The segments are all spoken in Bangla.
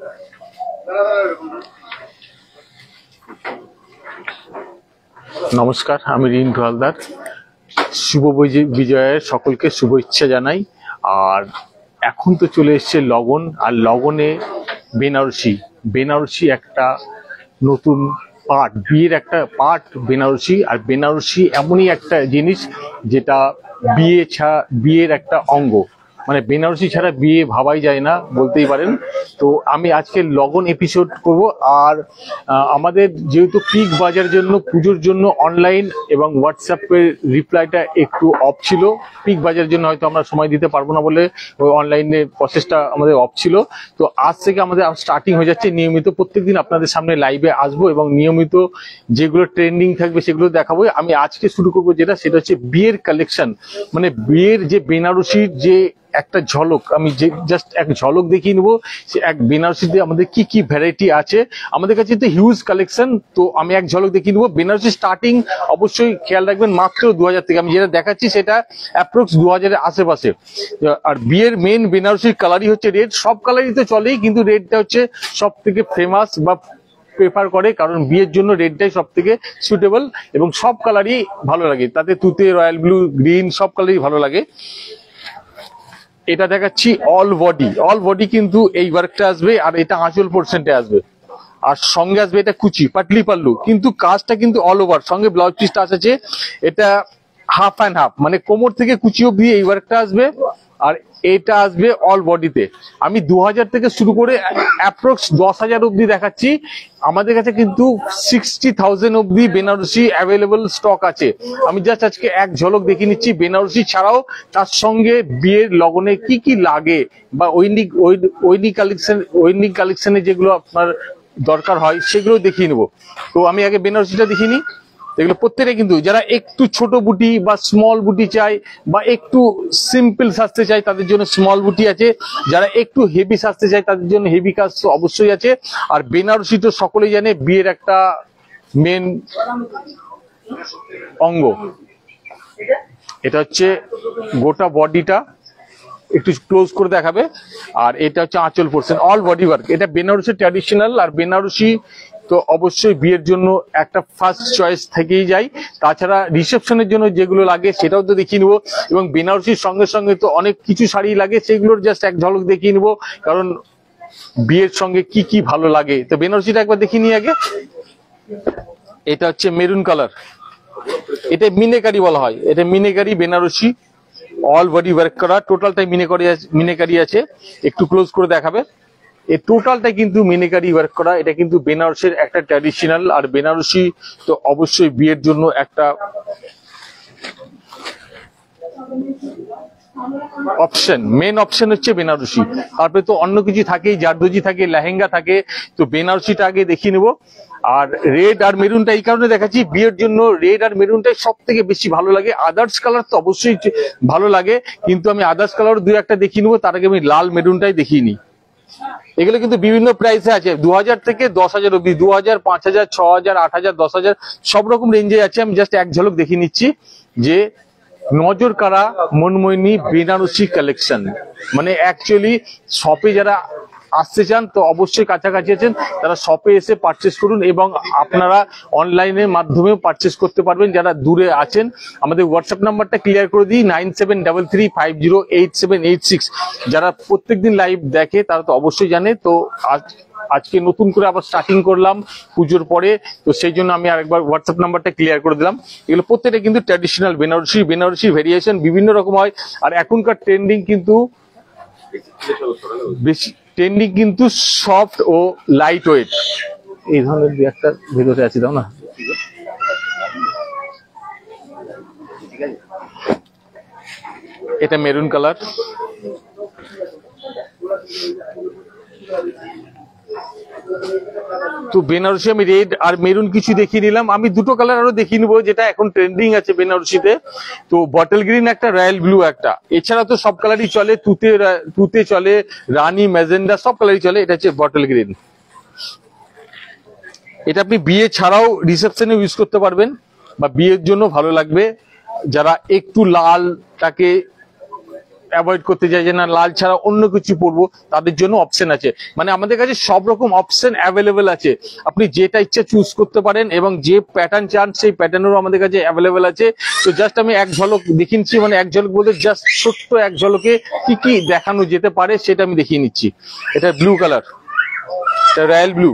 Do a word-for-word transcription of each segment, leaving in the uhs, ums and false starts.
নমস্কার, আমি রিন্টু হালদার। শুভ বিজয়ের সকলকে শুভেচ্ছা জানাই। আর এখন তো চলে এসছে লগন, আর লগনে বেনারসি বেনারসি একটা নতুন পার্ট, বিয়ের একটা পার্ট বেনারসি। আর বেনারসি এমনই একটা জিনিস যেটা বিয়ে ছাড়া বিয়ের একটা অঙ্গ, মানে বেনারসি ছাড়া বিয়ে ভাবাই যায় না বলতেই পারেন। তো আমি আজকে লগন এপিসোড করব। আর আমাদের যেহেতু পিক বাজার জন্য পুজোর জন্য অনলাইন এবং হোয়াটসঅ্যাপের রিপ্লাইটা একটু অফ ছিল, পিক বাজার জন্য হয়তো আমরা সময় দিতে পারবো না বলে ওই অনলাইনে প্রসেসটা আমাদের অফ ছিল। তো আজ থেকে আমাদের স্টার্টিং হয়ে যাচ্ছে নিয়মিত, প্রত্যেকদিন আপনাদের সামনে লাইভে আসবো এবং নিয়মিত যেগুলো ট্রেন্ডিং থাকবে সেগুলো দেখাবো। আমি আজকে শুরু করবো যেটা, সেটা হচ্ছে বিয়ের কালেকশন, মানে বিয়ের যে বেনারসির যে একটা ঝলক, আমি যে জাস্ট এক ঝলক দেখিয়ে নেবো সে এক বেনারসিতে আমাদের কি কি ভ্যারাইটি আছে। আমাদের কাছে তো হিউজ কালেকশন, তো আমি এক ঝলক দেখিয়ে নেবো। বেনারসি স্টার্টিং অবশ্যই খেয়াল রাখবেন মাত্র দু হাজার থেকে, আমি যেটা দেখাচ্ছি সেটা অ্যাপ্রক্স দু হাজারের আশেপাশে। আর বিয়ের মেন বেনারসির কালারই হচ্ছে রেড, সব কালারই তো চলেই, কিন্তু রেডটা হচ্ছে সব থেকে ফেমাস বা প্রেফার করে, কারণ বিয়ের জন্য রেডটাই সব থেকে সুটেবল এবং সব কালারই ভালো লাগে, তাতে তুতে, রয়্যাল ব্লু, গ্রিন সব কালারই ভালো লাগে। এটা দেখাচ্ছি অল বডি, অল বডি কিন্তু এই ওয়ার্কটা আসবে, আর এটা আঁচল পোর্শনটা আসবে, আর সঙ্গে আসবে এটা কুচি পাটলি পাল্লু, কিন্তু কাজটা কিন্তু অল ওভার, সঙ্গে ব্লাউজ পিসটা আছে। এটা হাফ অ্যান্ড হাফ, মানে কোমর থেকে কুচি অব্দি এই ওয়ার্কটা আসবে, আর এটা আসবে অল বডিতে। আমি দু হাজার থেকে শুরু করে অ্যাপ্রক্স দশ হাজার অব্দি দেখাচ্ছি। আমাদের কাছে কিন্তু সিক্সটি থাউজেন্ড অব্দি বেনারসি অ্যাভেলেবল স্টক আছে। আমি জাস্ট আজকে এক ঝলক দেখিয়ে নিচ্ছি বেনারসি ছাড়াও তার সঙ্গে বিয়ের লগনে কি কি লাগে, বা ঐনিক ঐনিক কালেকশন ঐনিক কালেকশনে যেগুলো আপনার দরকার হয় সেগুলো দেখিয়ে নেবো। তো আমি আগে বেনারসিটা দেখিয়ে নিই। এগুলো প্রত্যেকটা কিন্তু যারা একটু ছোট বুটি বা স্মল বুটি চাই, বা একটু সিম্পল সাজতে চাই তাদের জন্য স্মল বুটি আছে, যারা একটু হেভি সাজতে চাই তাদের জন্য হেভি কাজ তো অবশ্যই আছে। আর বেনারসি তো সকলেই জানে বিয়ের একটা মেন অঙ্গ। এটা হচ্ছে গোটা বডিটা একটু ক্লোজ করে দেখাবে, আর এটা হচ্ছে আঁচল পোর্শন, অল বডি ওয়ার্ক। এটা বেনারসি ট্র্যাডিশনাল, আর বেনারসি তো অবশ্যই বিয়ের জন্য একটা ফার্স্ট চয়েস থেকেই যায়। তাছাড়া রিসেপশনের জন্য যেগুলো লাগে সেটাও তো দেখিয়ে নেবো, এবং বেনারসির সঙ্গে সঙ্গে তো অনেক কিছু শাড়ি লাগে, সেগুলোর জাস্ট এক ঝলক দেখিয়ে নেবো, কারণ বিয়ের সঙ্গে কি কি ভালো লাগে। তো বেনারসিটা একবার দেখিয়ে নিই আগে। এটা হচ্ছে মেরুন কালার, এটা মিনেকারি বলা হয়, এটা meenakari Banarasi, all body work করা, টোটালটাই মিনেকারি মিনেকারি আছে। একটু ক্লোজ করে দেখাবে, এই টোটালটাই কিন্তু মিনেকারি ওয়ার্ক করা। এটা কিন্তু বেনারসির একটা ট্র্যাডিশনাল, আর বেনারসি তো অবশ্যই বিয়ের জন্য একটা অপশন, মেন অপশন হচ্ছে বেনারসি। তারপরে তো অন্য কিছু থাকেই, জারদোজি থাকে, লেহেঙ্গা থাকে, তো বেনারসিটা আগে দেখিয়ে নেবো। আর রেড আর মেরুনটা এই কারণে দেখাচ্ছি, বিয়ের জন্য রেড আর মেরুনটাই সব থেকে বেশি ভালো লাগে। আদার্স কালার তো অবশ্যই ভালো লাগে, কিন্তু আমি আদার্স কালার দু একটা দেখিয়ে নেবো, তার আগে আমি লাল মেরুনটাই দেখিয়ে নিই। এগুলো কিন্তু বিভিন্ন প্রাইসে আছে, দু হাজার থেকে দশ হাজার অব্দি, দু হাজার, পাঁচ হাজার, ছ হাজার, আট হাজার, দশ হাজার, সব রকম রেঞ্জে আছে। আমি জাস্ট এক ঝলক দেখিয়ে নিচ্ছি যে নজর কাড়া মনমোহিনী বেনারসি কালেকশন, মানে অ্যাকচুয়ালি শপে যারা আসতে চান তো অবশ্যই কাছাকাছি আছেন, তারা শপে এসে পারচেস করুন, এবং আপনারা অনলাইনের মাধ্যমেও পারচেস করতে পারবেন যারা দূরে আছেন। আমাদের হোয়াটসঅ্যাপ নাম্বারটা ক্লিয়ার করে দিই, nine seven double three five zero eight seven eight six. যারা প্রত্যেকদিন লাইভ দেখে তারা তো অবশ্যই জানে। তো আজ আজকে নতুন করে আবার স্টার্টিং করলাম পুজোর পরে, তো সেই জন্য আমি আরেকবার হোয়াটসঅ্যাপ নাম্বারটা ক্লিয়ার করে দিলাম। এগুলো প্রত্যেকটা কিন্তু ট্র্যাডিশনাল বেনারসি, বেনারসি ভেরিয়েশন বিভিন্ন রকম হয়। আর এখনকার ট্রেন্ডিং কিন্তু বেশি ট্রেন্ডিং কিন্তু সফট ও লাইট ওয়েট, এই ধরনের দু একটা ভেতরে আছে, দাও না। এটা মেরুন কালার, তো বেনারসি আমি রেড আর মেরুন কিছু দেখিয়ে নিলাম। আমি দুটো কালার আরো দেখিয়ে নিবো যেটা এখন ট্রেন্ডিং আছে বেনারসিতে। তো বটল গ্রিন একটা, রয়্যাল ব্লু একটা, এছাড়া তো সব কালারই চলে, তুতে তুতে চলে, রানী, ম্যাজেন্ডা সব কালারই চলে। এটা হচ্ছে বটল গ্রিন। এটা আপনি বিয়ে ছাড়াও রিসেপশনে ইউজ করতে পারবেন, বা বিয়ের জন্য ভালো লাগবে। যারা একটু লালটাকে অ্যাভয়েড করতে চাই যে না লাল ছাড়া অন্য কিছু পরবো, তাদের জন্য অপশন আছে। মানে আমাদের কাছে সব রকম অপশন অ্যাভেলেবেল আছে, আপনি যেটা ইচ্ছা চুজ করতে পারেন এবং যে প্যাটার্ন চান সেই প্যাটার্নেরও আমাদের কাছে অ্যাভেলেবেল আছে। তো জাস্ট আমি এক ঝলক দেখিয়ে নিচ্ছি, মানে এক ঝলক বলতে জাস্ট ছোট্ট এক ঝলকে কি কি দেখানো যেতে পারে সেটা আমি দেখিয়ে নিচ্ছি। এটা ব্লু কালার, এটা রয়্যাল ব্লু।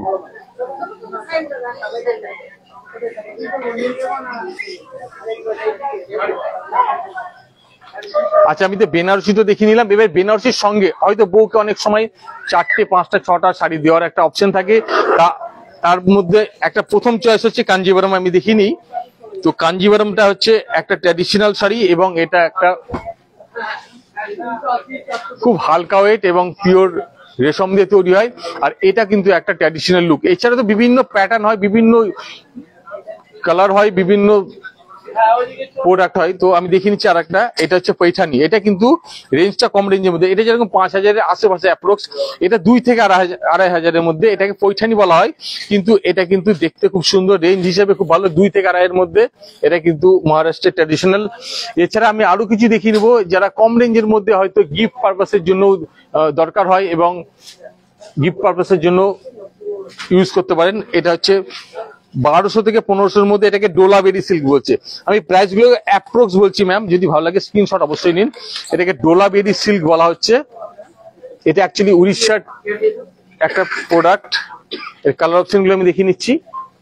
আচ্ছা আমি তো বেনারসি তো দেখিয়ে নিলাম, এবার বেনারসির সঙ্গে হয়তো বউকে অনেক সময় চারটে পাঁচটা ছটা শাড়ি দেওয়ার একটা অপশন থাকে, তা তার মধ্যে একটা প্রথম চয়েস হচ্ছে কাঞ্জিভারম, আমি দেখিনি। তো কাঞ্জিভারমটা হচ্ছে একটা ট্র্যাডিশনাল শাড়ি এবং এটা একটা খুব হালকা ওয়েট এবং পিওর রেশম দিয়ে তৈরি হয়, আর এটা কিন্তু একটা ট্র্যাডিশনাল লুক। এছাড়া তো বিভিন্ন প্যাটার্ন হয়, বিভিন্ন কালার হয়, বিভিন্ন প্রোডাক্ট হয়। তো আমি দেখিয়ে নিচ্ছি আর একটা, এটা হচ্ছে পৈঠানি। এটা কিন্তু রেঞ্জটা কম রেঞ্জের মধ্যে, এটা যেরকম পাঁচ হাজারের আশেপাশে অ্যাপ্রক্স, এটা দুই থেকে আড়াই হাজার আড়াই হাজারের মধ্যে এটাকে পৈঠানি বলা হয়। কিন্তু এটা কিন্তু দেখতে খুব সুন্দর, রেঞ্জ হিসেবে খুব ভালো, দুই থেকে আড়াইয়ের মধ্যে। এটা কিন্তু মহারাষ্ট্রের ট্র্যাডিশনাল। এছাড়া আমি আরো কিছু দেখিয়ে নেবো যারা কম রেঞ্জের মধ্যে হয়তো গিফট পারপাসের জন্য দরকার হয় এবং গিফট পারপাসের জন্য ইউজ করতে পারেন। এটা হচ্ছে বারোশো থেকে পনেরোশোর মধ্যে, এটাকে ডোলাবেরি সিল্ক বলছে। আমি প্রাইস গুলো অ্যাপ্রক্স বলছি ম্যাম, যদি ভালো লাগে স্ক্রিনশট অবশ্যই নিন। এটাকে ডোলাবেরি সিল্ক বলা হচ্ছে। এটা অ্যাকচুয়ালি উড়িষ্যার একটা প্রোডাক্ট। এর কালার অপশন গুলো আমি দেখিয়ে নিচ্ছি।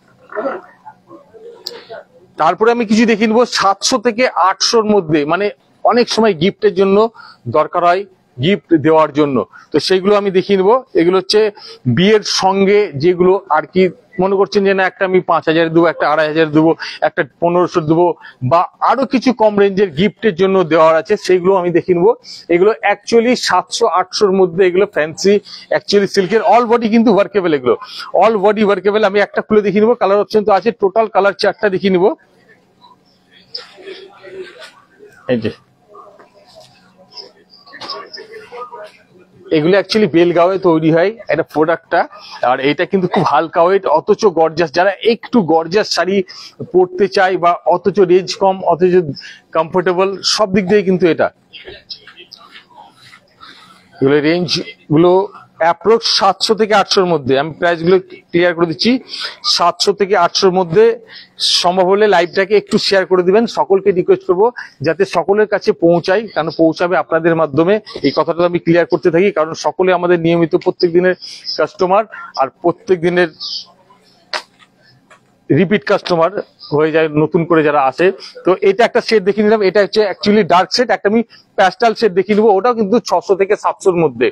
তারপরে আমি কিছু দেখিয়ে নেবো সাতশো থেকে আটশোর মধ্যে, মানে অনেক সময় গিফটের জন্য দরকার হয়, গিফট দেওয়ার জন্য। তো সেইগুলো আমি দেখিয়ে নেবো। এগুলো হচ্ছে বিয়ের সঙ্গে যেগুলো আর কি মনে করছেন যে না একটা আমি পাঁচ হাজার দেবো, একটা আড়াই হাজার দেবো, একটা পনেরোশো দেবো, বা আরো কিছু কম রেঞ্জের গিফটের জন্য দেওয়ার আছে, সেইগুলো আমি দেখিয়ে নেবো। এগুলো অ্যাকচুয়ালি সাতশো আটশোর মধ্যে, এগুলো ফ্যান্সি অ্যাকচুয়ালি সিল্কের, অল বডি কিন্তু ওয়ার্কেবল, এগুলো অল বডি ওয়ার্কেবল। আমি একটা খুলে দেখিয়ে নেবো, কালার অপশন তো আছে, টোটাল কালার চারটা দেখিয়ে নেবো। এই যে এগুলো অ্যাকচুয়ালি বেলগাঁওয়ে তৈরি হয় এটা প্রোডাক্টটা, আর এটা কিন্তু খুব হালকা ওয়েট অথচ গর্জাস। যারা একটু গর্জাস শাড়ি পরতে চায় বা অথচ রেঞ্জ কম অথচ কমফোর্টেবল, সব দিক দিয়ে কিন্তু এটা। এগুলো রেঞ্জ গুলো অ্যাপ্রক্স সাতশো থেকে আটশোর মধ্যে। আমি প্রাইস গুলো ক্লিয়ার করে দিচ্ছি, সাতশো থেকে আটশোর মধ্যে। সম্ভব হলে লাইভটাকে একটু শেয়ার করে দিবেন, সকলকে রিকোয়েস্ট করবো যাতে সকলের কাছে পৌঁছায়, কারণ পৌঁছাবে আপনাদের মাধ্যমে। এই কথাটা আমি ক্লিয়ার করতে থাকি, কারণ সকলে আমাদের নিয়মিত প্রত্যেক দিনের কাস্টমার আর প্রত্যেক দিনের রিপিট কাস্টমার হয়ে যায় নতুন করে যারা আসে। তো এটা একটা শেড দেখিয়ে নিলাম, এটা হচ্ছে অ্যাকচুয়ালি ডার্ক শেড। একটা আমি প্যাস্টেল শেড দেখিয়ে নেবো, ওটাও কিন্তু ছশো থেকে সাতশোর মধ্যে।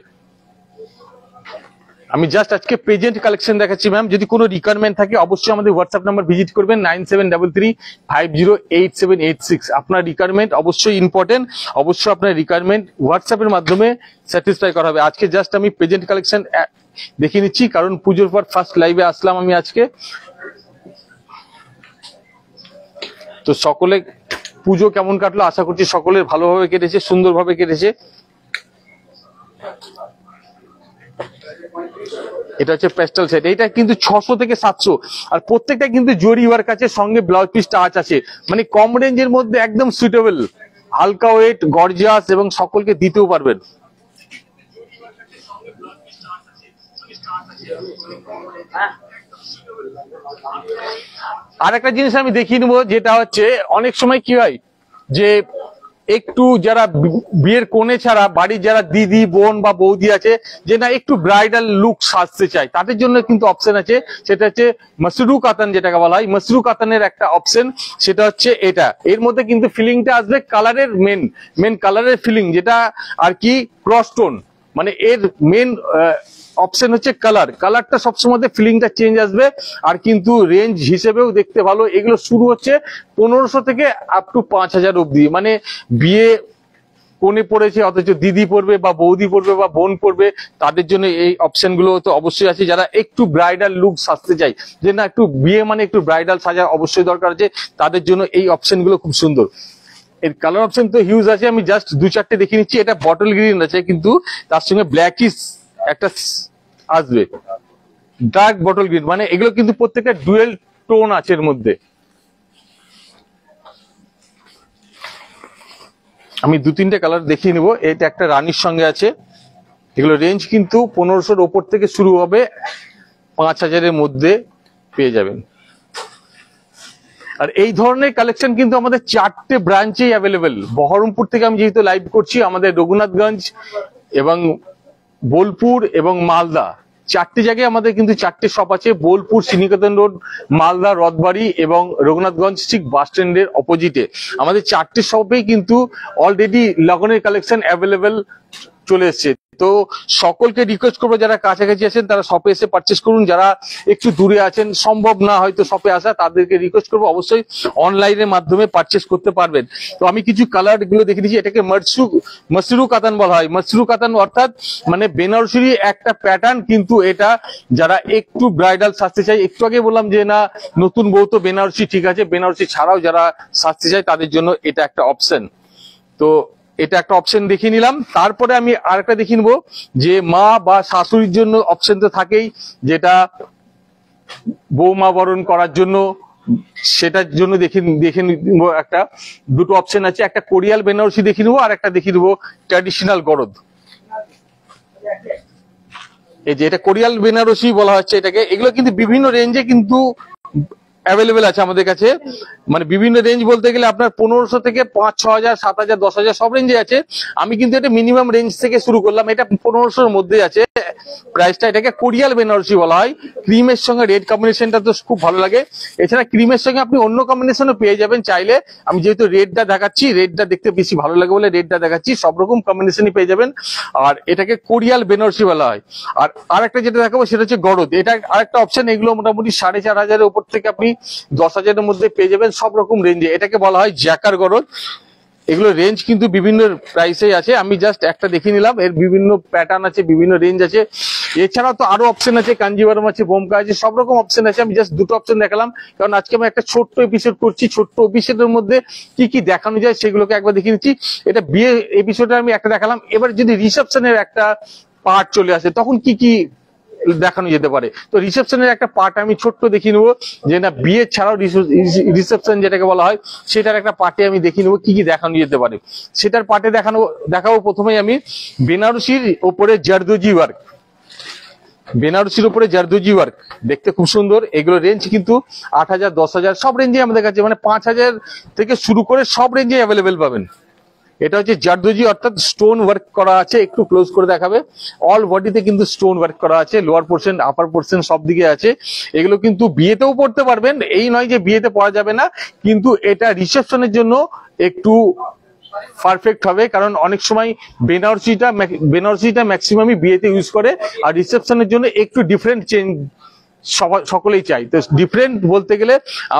আমি জাস্ট আজকে প্রেজেন্ট কালেকশন দেখাচ্ছি ম্যাম। যদি কোনো রিকোয়ারমেন্ট থাকে অবশ্যই আমাদের হোয়াটসঅ্যাপ নাম্বার ভিজিট করবেন, nine seven double three five zero eight seven eight six. আপনার রিকোয়ারমেন্ট অবশ্যই ইম্পর্টেন্ট, অবশ্যই আপনার রিকোয়ারমেন্ট হোয়াটসঅ্যাপের মাধ্যমে স্যাটিসফাই করা হবে। আজকে জাস্ট আমি প্রেজেন্ট কালেকশন দেখিয়ে নিচ্ছি, কারণ পুজোর পর ফার্স্ট লাইভে আসলাম আমি আজকে। তো সকলে পুজো কেমন কাটলো আশা করছি সকলের ভালোভাবে কেটেছে, সুন্দরভাবে কেটেছে। এটা হচ্ছে প্যাস্টেল সেট, এটা কিন্তু ছশো থেকে সাতশো, আর প্রত্যেকটা কিন্তু জরি ওয়ার্ক আছে, সঙ্গে ব্লাউজ পিস টাচ আছে। মানে কম রেঞ্জের মধ্যে একদম সুইটেবল, হালকা ওয়েট, গর্জিয়াস এবং সকলকে দিতেও পারবেন। আর একটা জিনিস আমি দেখিয়ে নেবো, যেটা হচ্ছে অনেক সময় কি হয় যে একটু যারা বিয়ের কোণে ছাড়া বাড়ির যারা দিদি বোন বা বৌদি আছে, যে না একটু ব্রাইডাল লুক সাজতে চায়, তাদের জন্য কিন্তু অপশন আছে। সেটা হচ্ছে মসরু কাতান, যেটাকে বলা হয় মসরু কাতানের একটা অপশন, সেটা হচ্ছে এটা। এর মধ্যে কিন্তু ফিলিংটা আসবে কালারের, মেন মেন কালারের ফিলিং, যেটা আর কি ক্রস টোন, মানে এর মেন অপশন হচ্ছে কালার। কালারটা সবসময় ফিলিংটা চেঞ্জ আসবে, আর কিন্তু রেঞ্জ হিসেবেও দেখতে ভালো। এগুলো শুরু হচ্ছে পনেরোশো থেকে আপ টু পাঁচ হাজার অব্দি। মানে বিয়ে কোণে পড়েছে অথচ দিদি পড়বে বা বৌদি পড়বে বা বোন পড়বে, তাদের জন্য এই অপশন গুলো তো অবশ্যই আছে। যারা একটু ব্রাইডাল লুক সাজতে চায়, যে না একটু বিয়ে মানে একটু ব্রাইডাল সাজা অবশ্যই দরকার আছে, তাদের জন্য এই অপশন গুলো খুব সুন্দর। এর কালার অপশন তো হিউজ আছে, আমি জাস্ট দু চারটে দেখিয়ে নিচ্ছি। এটা বটল গ্রিন আছে, কিন্তু তার সঙ্গে ব্ল্যাকিশ একটা আসবে, ডার্ক বটল গ্রিন, মানে এগুলো কিন্তু প্রত্যেকটা ডুয়েল টোন আছে এর মধ্যে। আমি দু তিনটে কালার দেখিয়ে নেবো। এটা একটা রানীর সঙ্গে আছে, এগুলো রেঞ্জ কিন্তু পনেরোশোর ওপর থেকে শুরু হবে, পাঁচ হাজারের মধ্যে পেয়ে যাবেন। আর এই ধরনের কালেকশন কিন্তু আমাদের চারটে ব্রাঞ্চেই অ্যাভেলেবেল। বহরমপুর থেকে আমি যেহেতু লাইভ করছি, আমাদের রঘুনাথগঞ্জ এবং বোলপুর এবং মালদা চারটি জায়গায় আমাদের কিন্তু চারটে শপ আছে। বোলপুর শ্রীনিকেতন রোড, মালদা রথবাড়ি এবং রঘুনাথগঞ্জ ঠিক বাস স্ট্যান্ডের অপোজিটে আমাদের চারটে শপেই কিন্তু অলরেডি লগনের কালেকশন অ্যাভেলেবেল চলে এসছে। তো সকলকে রিকোয়েস্ট করবো যারা কাছাকাছি আছেন তারা শপে এসে পারচেস করুন, যারা একটু দূরে আছেন সম্ভব না হয়তো শপে আসা, তাদেরকে রিকোয়েস্ট করবো অবশ্যই অনলাইনের মাধ্যমে পারচেস করতে পারবেন। তো আমি কিছু কালার গুলো দেখে দিচ্ছি। এটাকে মাসরু মাসরু কাতান বলা হয়। মাসরু কাতান অর্থাৎ মানে বেনারসির একটা প্যাটার্ন, কিন্তু এটা যারা একটু ব্রাইডাল সাজতে চাই, একটু আগে বললাম যে না নতুন বউ তো বেনারসি ঠিক আছে, বেনারসি ছাড়াও যারা সাজতে চায় তাদের জন্য এটা একটা অপশন। তো এটা একটা অপশন দেখিয়ে নিলাম। তারপরে আমি আরেকটা দেখিয়ে নেবো যে মা বা শাশুড়ির জন্য অপশন তো থাকেই, যেটা বৌমা বরণ করার জন্য, সেটার জন্য দেখে দেখে নিবো। একটা দুটো অপশন আছে, একটা কোরিয়াল বেনারসি দেখিয়ে নেবো আর একটা দেখিয়ে নেবো ট্র্যাডিশনাল গরদ। এই যে এটা কোরিয়াল বেনারসি বলা হচ্ছে এটাকে। এগুলো কিন্তু বিভিন্ন রেঞ্জে কিন্তু অ্যাভেলেবেল আছে আমাদের কাছে, মানে বিভিন্ন রেঞ্জ বলতে গেলে আপনার পনেরোশো থেকে পাঁচ ছ হাজার সাত হাজার দশ হাজার সব রেঞ্জে আছে। আমি কিন্তু এটা মিনিমাম রেঞ্জ থেকে শুরু করলাম, এটা পনেরোশোর মধ্যে আছে প্রাইসটা। এটাকে কোরিয়াল বেনারসি বলা হয়। ক্রিমের সঙ্গে রেড কম্বিনেশনটা তো খুব ভালো লাগে। এছাড়া ক্রিমের সঙ্গে আপনি অন্য কম্বিনেশনও পেয়ে যাবেন চাইলে। আমি যেহেতু রেডটা দেখাচ্ছি, রেডটা দেখতে বেশি ভালো লাগে বলে রেডটা দেখাচ্ছি, সব রকম কম্বিনেশনই পেয়ে যাবেন। আর এটাকে কোরিয়াল বেনারসি বলা হয়। আর আরেকটা যেটা দেখাবো সেটা হচ্ছে গরদ। এটা আরেকটা অপশন। এগুলো মোটামুটি সাড়ে চার হাজারের উপর থেকে আপনি দশ হাজারের মধ্যে পেয়ে যাবেন সব রকম রেঞ্জে। এটাকে বলা হয় জ্যাকার গরদ। এগুলো রেঞ্জ কিন্তু বিভিন্ন প্রাইসে আছে। আমি জাস্ট একটা দেখিয়ে নিলাম, এর বিভিন্ন প্যাটার্ন আছে, বিভিন্ন রেঞ্জ আছে। এছাড়াও তো আরো অপশন আছে, কাঞ্জিভারম আছে, বোমকা আছে, সব রকম অপশন আছে। আমি জাস্ট দুটো অপশন দেখালাম, কারণ আজকে আমি একটা ছোট্ট এপিসোড করছি। ছোট্ট এপিসোডের মধ্যে কি কি দেখানো যায় সেগুলোকে একবার দেখিয়ে নিচ্ছি। এটা বিয়ে এপিসোডে আমি একটা দেখালাম। এবার যদি রিসেপশনের একটা পার্ট চলে আসে তখন কি কি দেখানো যেতে পারে। তো রিসেপশনের একটা পার্ট আমি ছোট্ট দেখিয়ে নেবো, যে না বিয়ে ছাড়াও রিসেপশন যেটাকে বলা হয় সেটার একটা পার্টে আমি দেখিয়ে নেবো কি কি দেখানো যেতে পারে। সেটার পার্টে দেখানো দেখাবো প্রথমেই আমি বেনারসির ওপরে জারদোজি ওয়ার্ক। বেনারসির উপরে জারদোজি ওয়ার্ক দেখতে খুব সুন্দর। এগুলো রেঞ্জ কিন্তু আট হাজার দশ হাজার সব রেঞ্জে আমাদের কাছে, মানে পাঁচ হাজার থেকে শুরু করে সব রেঞ্জে অ্যাভেলেবেল পাবেন। এটা হচ্ছে জারদোজি অর্থাৎ স্টোন ওয়ার্ক করা আছে। একটু ক্লোজ করে দেখাবে। অল বডিতে কিন্তু স্টোন ওয়ার্ক করা আছে, লোয়ার পোর্শন আপার পোর্শন সব দিকে আছে। এগুলো কিন্তু বিয়েতেও পড়তে পারবেন, এই নয় যে বিয়েতে পরা যাবে না, কিন্তু এটা রিসেপশনের জন্য একটু পারফেক্ট হবে। কারণ অনেক সময় বেনারসিটা বেনারসিটা ম্যাক্সিমামই বিয়েতে ইউজ করে, আর রিসেপশনের জন্য একটু ডিফারেন্ট চেঞ্জ সকলেই চাই। তো ডিফারেন্ট বলতে গেলে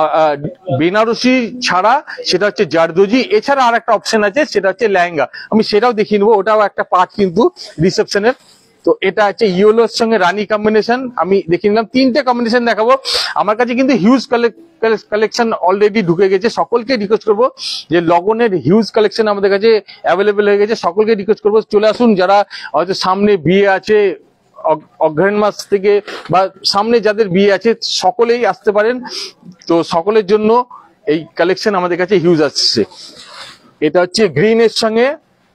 বেনারসি ছাড়া সেটা হচ্ছে জারদোজি। এছাড়া আর একটা অপশন আছে, সেটা হচ্ছে লেহেঙ্গা। আমি সেটাও দেখিয়ে নেবো, ওটাও একটা পার্ট কিন্তু রিসেপশনের। তো এটা হচ্ছে ইয়েলোর সঙ্গে রানী কম্বিনেশন। আমি দেখিয়ে নিলাম, তিনটে কম্বিনেশন দেখাবো। আমার কাছে কিন্তু হিউজ কালেকশন অলরেডি ঢুকে গেছে। সকলকে রিকোয়েস্ট করবো যে লগনের হিউজ কালেকশন আমাদের কাছে অ্যাভেলেবেল হয়ে গেছে। সকলকে রিকোয়েস্ট করবো চলে আসুন, যারা হয়তো সামনে বিয়ে আছে, অগ্রহায়ণ মাস থেকে বা সামনে যাদের বিয়ে আছে সকলেই আসতে পারেন। তো সকলের জন্য এই কালেকশন আমাদের কাছে হিউজ আসছে। এটা হচ্ছে গ্রিনের সঙ্গে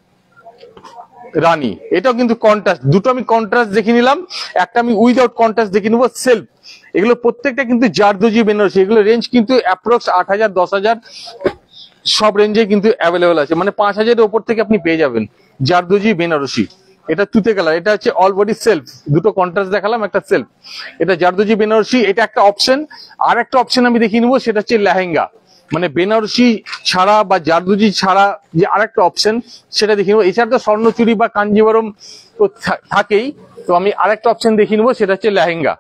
রানী, এটাও কিন্তু কন্ট্রাস্ট। দুটো আমি কন্ট্রাস্ট দেখে নিলাম, একটা আমি উইদাউট কন্ট্রাস্ট দেখে নেবো সেলফ। এগুলো প্রত্যেকটা কিন্তু জারদোজি বেনারসি। এগুলো রেঞ্জ কিন্তু অ্যাপ্রক্স আট হাজার দশ হাজার সব রেঞ্জে কিন্তু অ্যাভেলেবেল আছে, মানে পাঁচ হাজারের ওপর থেকে আপনি পেয়ে যাবেন জারদোজি বেনারসি। এটা তুতে কালার, এটা হচ্ছে অল বডি সেলফ। দুটো কন্ট্রাস্ট দেখালাম, একটা সেলফ। এটা জারদোজি বেনারসি, এটা একটা অপশন। আর একটা অপশন আমি দেখিয়ে নেবো, সেটা হচ্ছে লেহেঙ্গা। মানে বেনারসি ছাড়া বা জারদোজি ছাড়া যে আরেকটা অপশন সেটা দেখিয়ে নেবো। এছাড়া তো স্বর্ণচুরি বা কাঞ্জিভারম তো থাকেই। তো আমি আরেকটা অপশন দেখিয়ে নেবো, সেটা হচ্ছে লেহেঙ্গা।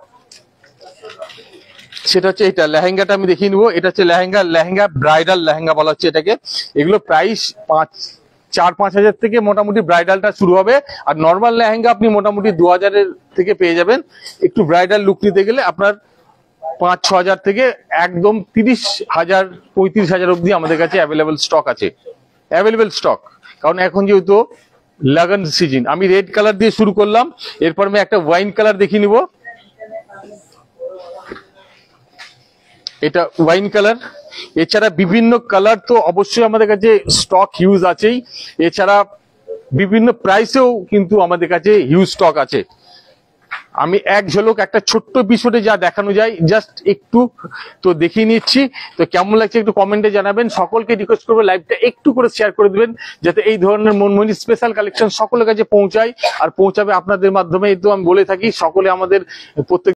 সেটা হচ্ছে এটা লেহেঙ্গাটা আমি দেখিয়ে নেবো। এটা হচ্ছে লেহেঙ্গা। লেহেঙ্গা ব্রাইডাল লেহেঙ্গা বলা হচ্ছে এটাকে। এগুলো প্রাইস পাঁচ চার পাঁচ হাজার থেকে মোটামুটি ব্রাইডালটা শুরু হবে। আর নর্মাল লেহেঙ্গা আপনি মোটামুটি দু হাজারের থেকে পেয়ে যাবেন। একটু ব্রাইডাল লুক নিতে গেলে আপনার পাঁচ ছ হাজার থেকে একদম তিরিশ হাজার পঁয়ত্রিশ হাজার অব্দি আমাদের কাছে অ্যাভেলেবেল স্টক আছে। অ্যাভেলেবেল স্টক, কারণ এখন যেহেতু লগন সিজন। আমি রেড কালার দিয়ে শুরু করলাম, এরপর আমি একটা ওয়াইন কালার দেখিয়ে নিব। এটা ওয়াইন কালার। এছাড়া বিভিন্ন কালার তো অবশ্যই আমাদের কাছে স্টক হিউজ আছেই, এছাড়া বিভিন্ন প্রাইসেও কিন্তু আমাদের কাছে হিউজ স্টক আছে। আমি এক ঝলক একটা ছোট্ট এপিসোডে যা দেখানো যায় জাস্ট একটু তো দেখিয়ে নিচ্ছি। তো কেমন লাগছে একটু কমেন্টে জানাবেন। সকলকে রিকোয়েস্ট করবো লাইভটা একটু করে শেয়ার করে দিবেন, যাতে এই ধরনের মনমোহনী স্পেশাল কালেকশন সকলের কাছে পৌঁছায়, আর পৌঁছাবে আপনাদের মাধ্যমে। এই তো আমি বলে থাকি সকলে আমাদের প্রত্যেক